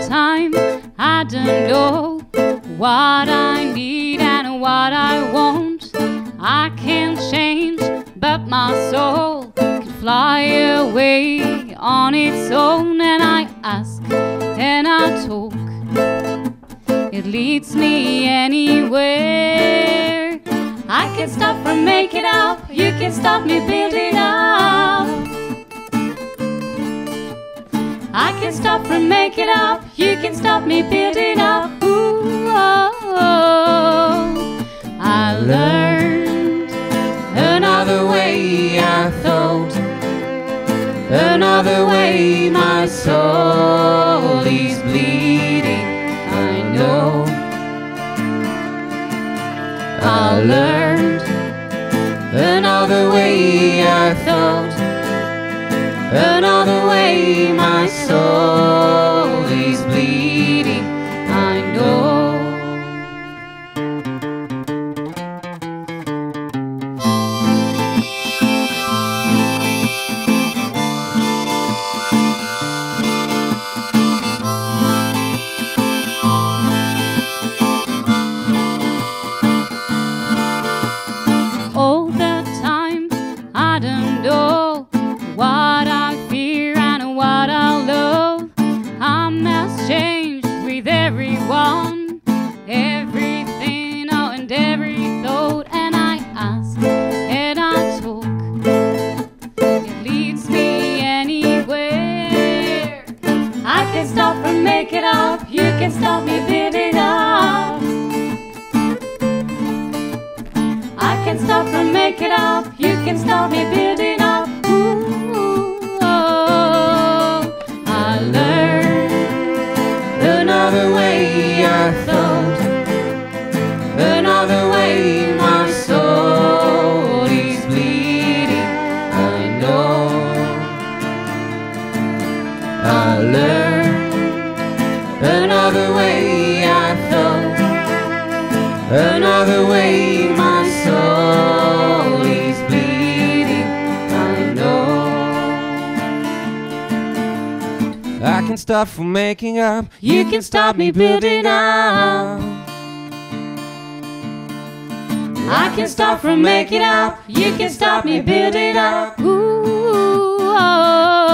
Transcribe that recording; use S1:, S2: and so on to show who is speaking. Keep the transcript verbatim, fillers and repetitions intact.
S1: time I don't know what I need and what I want. I can't change, but my soul can fly away on its own. And I ask and I talk, it leads me anywhere. I can't stop from making up, you can stop me building up. I can't stop from making up, you can stop me building up. Ooh, oh, oh. I learned another way I thought, another way my soul is bleeding, I know. I learned another way I thought, another way my soul is bleeding, I know. All the time I don't know what I fear and what I love. I must change with everyone, everything, oh, and every thought. And I ask and I talk, it leads me anywhere. I can stop from making up, you can stop me building up. I can stop from making up, you can stop me building up. Ooh, oh, I learned another way I thought, another way my soul is bleeding, I know. I learned another way I thought, another way my soul is bleeding, I know.
S2: I can stop from making up,
S1: You can stop me building up. I can stop from making up, you can stop me building up. Ooh, oh.